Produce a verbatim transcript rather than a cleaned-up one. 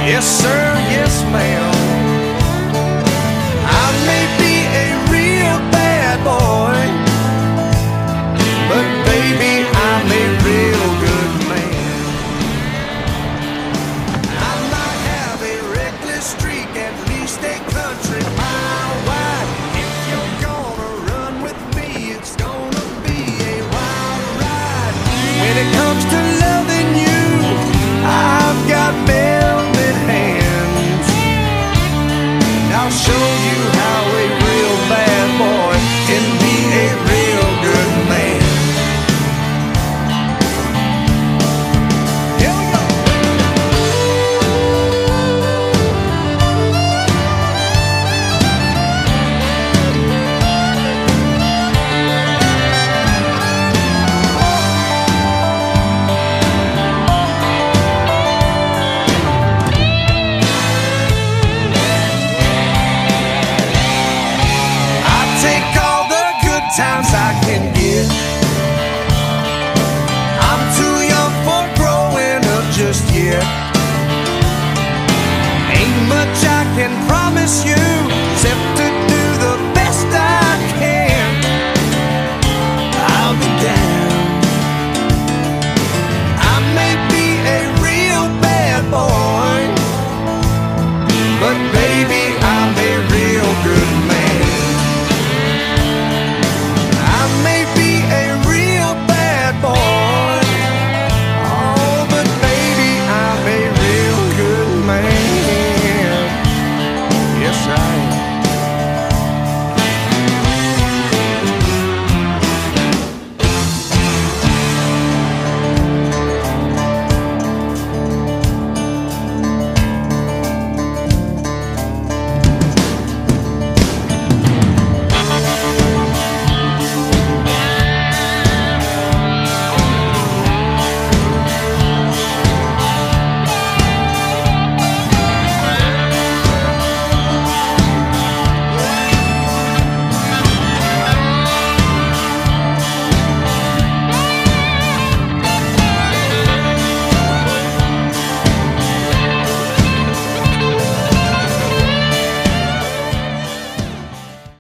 Yes, sir, yes, ma'am. I may be a real bad boy, but baby, I'm a real good man. I might have a reckless streak, at least a country mile wide. If you're gonna run with me, it's gonna be a wild ride. When it comes to loving you, I've got velvet hands. I'll show you how a real bad boy can be a real good man. Here we go. Times I can get. I'm too young for growing up just yet. Ain't much I can promise you,